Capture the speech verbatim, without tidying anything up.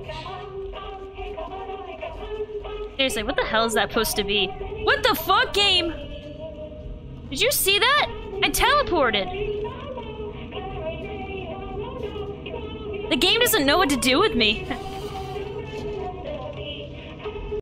Seriously, what the hell is that supposed to be? What the fuck, game? Did you see that? I teleported. The game doesn't know what to do with me.